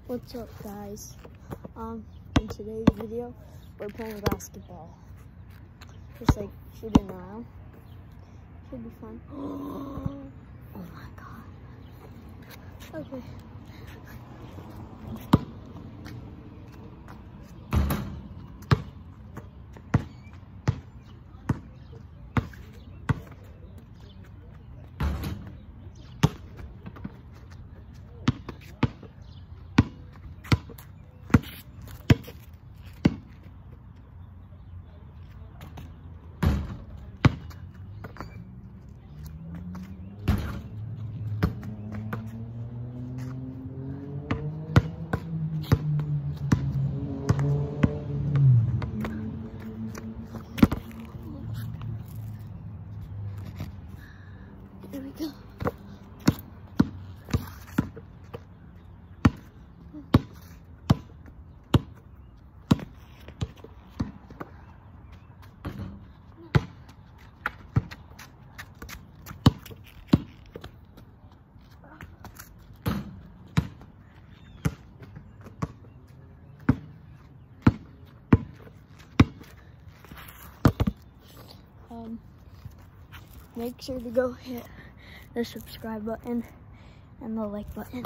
What's up, guys? In today's video, we're playing basketball. Just like shooting around. Should be fun. Oh my god. Okay. Here we go. Make sure to go hit the subscribe button and the like button.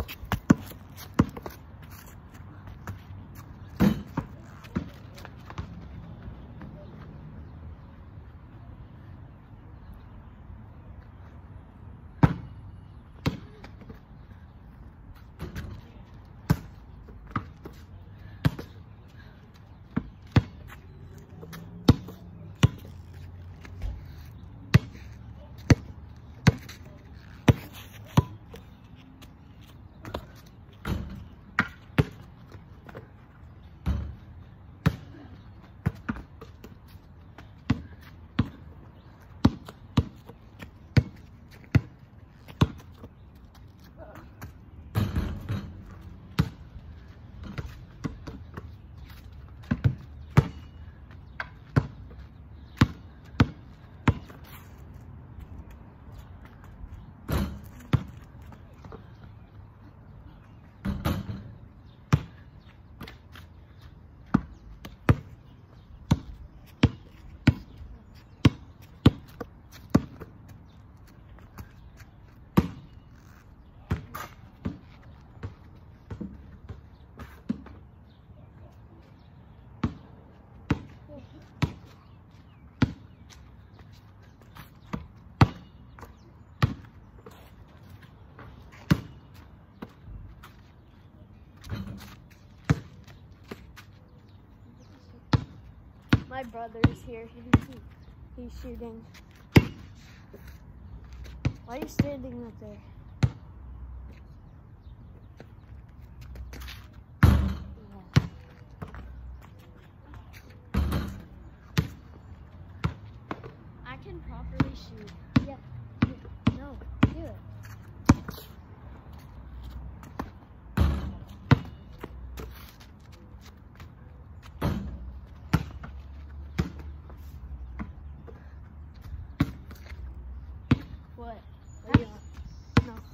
My brother is here. He's shooting. Why are you standing up there? I can properly shoot. Yeah. No, do it. What? What do you want? No.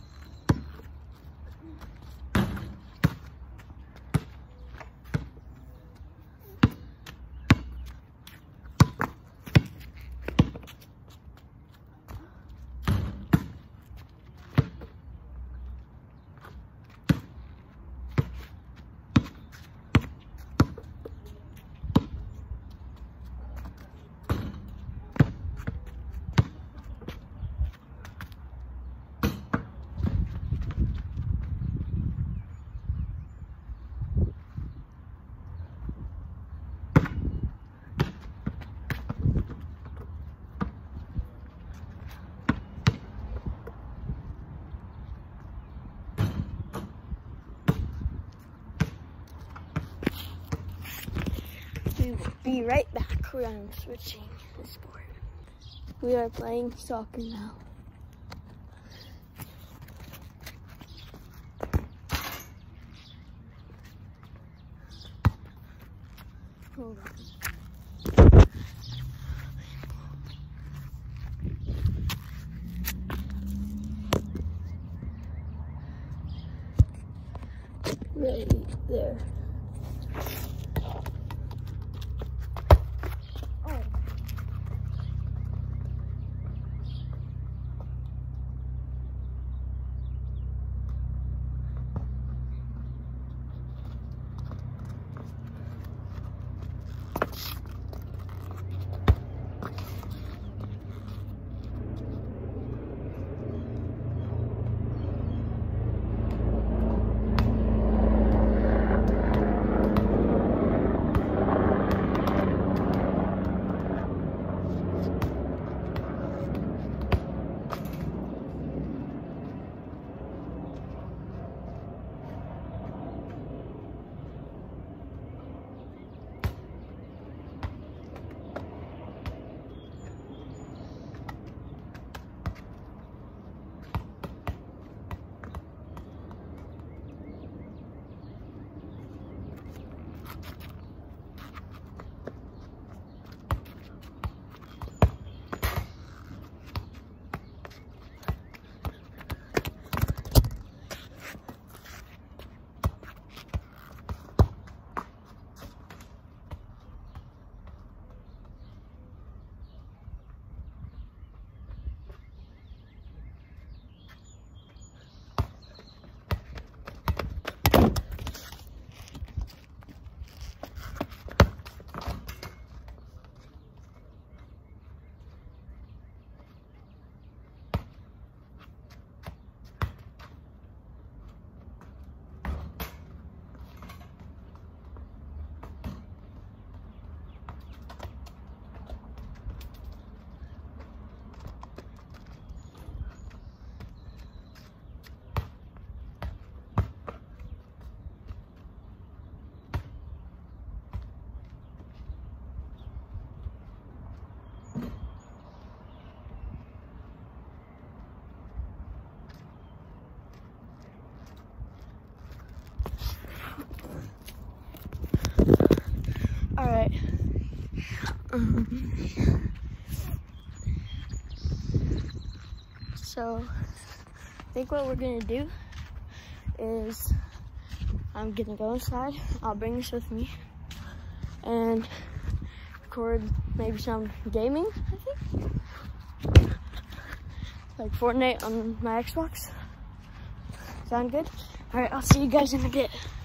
We will be right back when I'm switching the sport. We are playing soccer now. Hold on. right there. Oh. All right. So I think what we're gonna do is I'm gonna go inside. I'll bring this with me and record maybe some gaming, I think. Like Fortnite on my Xbox. Sound good? All right, I'll see you guys in a bit.